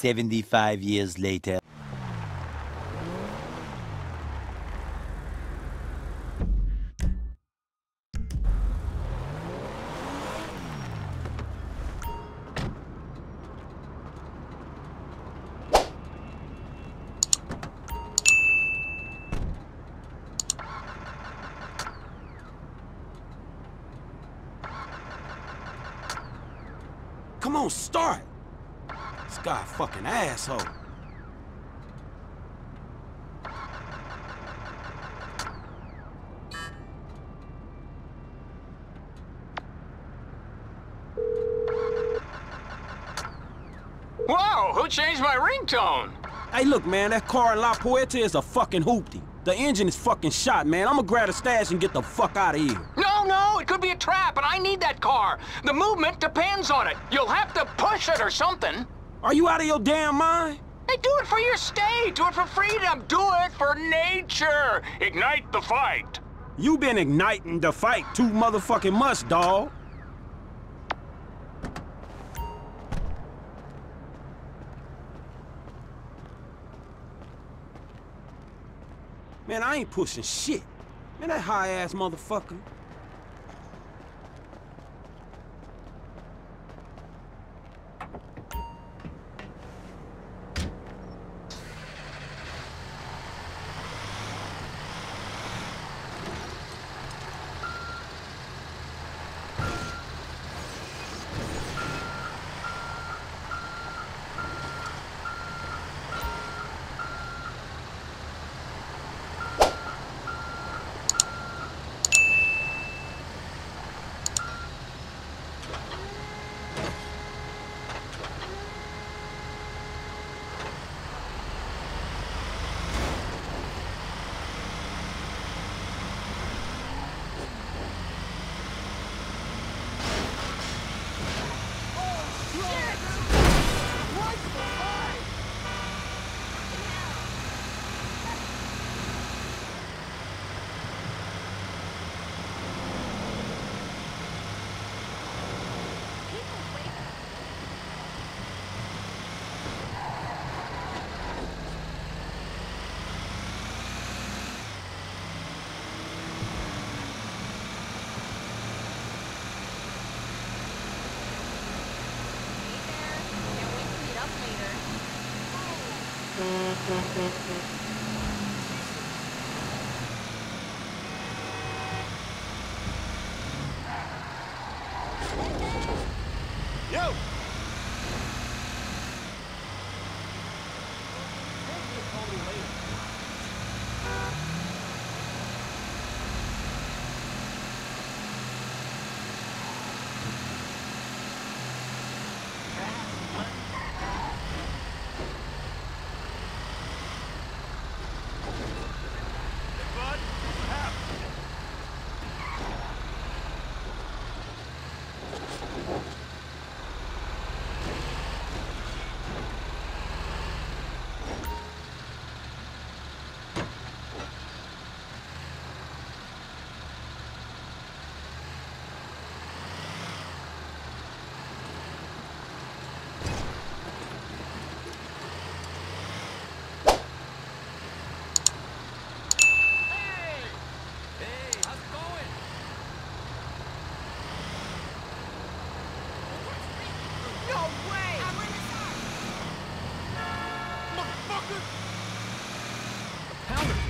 75 years later. Come on, start! This guy a fucking asshole. Whoa, who changed my ringtone? Hey, look, man, that car in La Puerta is a fucking hoopty. The engine is fucking shot, man. I'ma grab a stash and get the fuck out of here. No, it could be a trap, and I need that car. The movement depends on it. You'll have to push it or something. Are you out of your damn mind? Hey, do it for your state. Do it for freedom. Do it for nature. Ignite the fight. You been igniting the fight too motherfucking much, dawg. Man, I ain't pushing shit. Man, that high-ass motherfucker. Yo! Pounder!